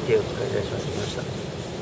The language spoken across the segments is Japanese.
OK お疲れいたしました。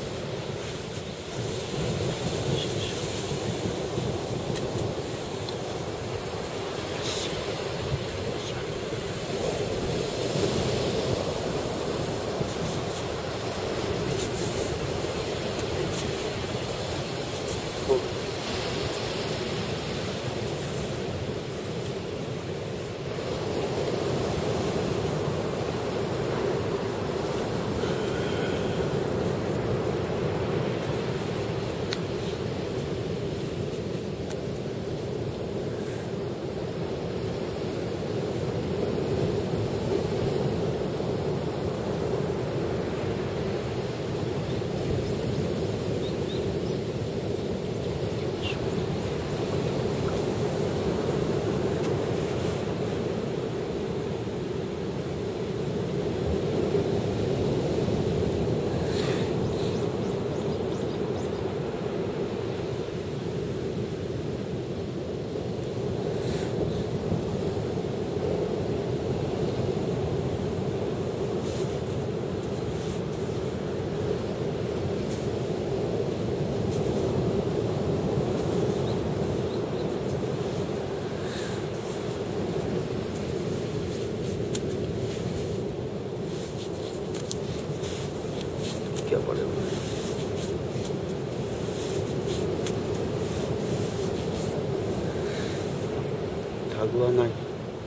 これタグはない。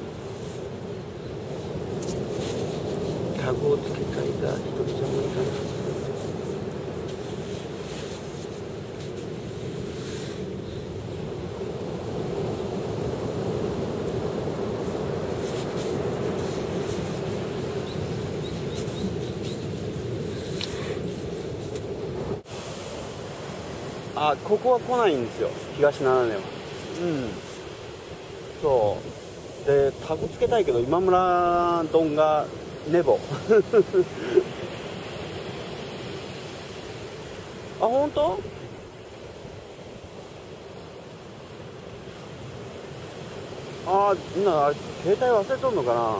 タグをつけたいが一人じゃ無理かな。あ、ここは来ないんですよ、東7年は。そうで、タグつけたいけど今村丼がネボあ、本当？あ、みんなあれ携帯忘れとんのかな。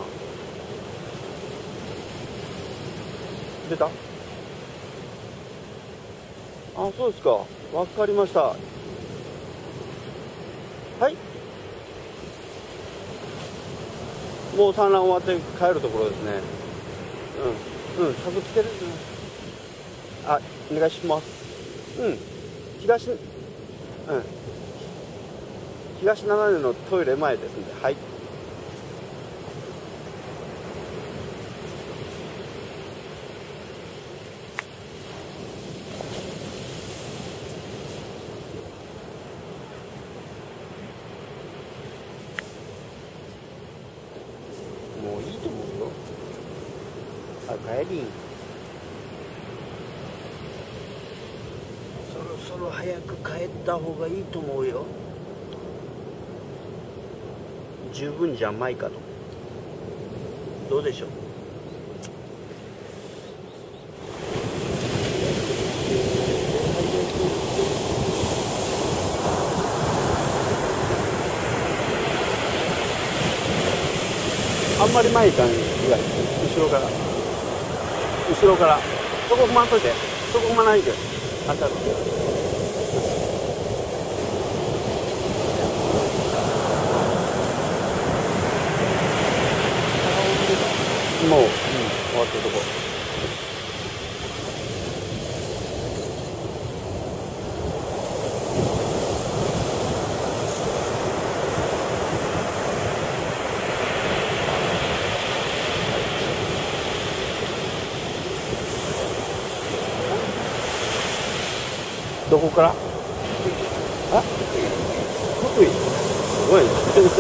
出た？あ、そうですか。わかりました。はい。もう産卵終わって帰るところですね。タグつける。あ、お願いします。東7年のトイレ前ですんで、はい。もういいと思うよ。あ、帰り。そろそろ早く帰った方がいいと思うよ。十分じゃないかと。どうでしょう。あんまり前行かんぐらい。後ろから。そこ踏まんといて。そこ踏まないで。当たる。もう、終わってるとこ。どこから？あ、福井。すごいね。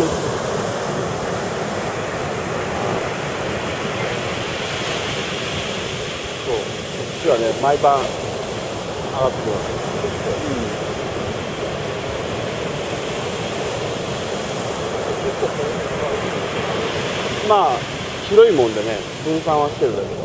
そう、こっちはね、毎晩上がってきます。まあ、広いもんでね、分散はしてるだけど。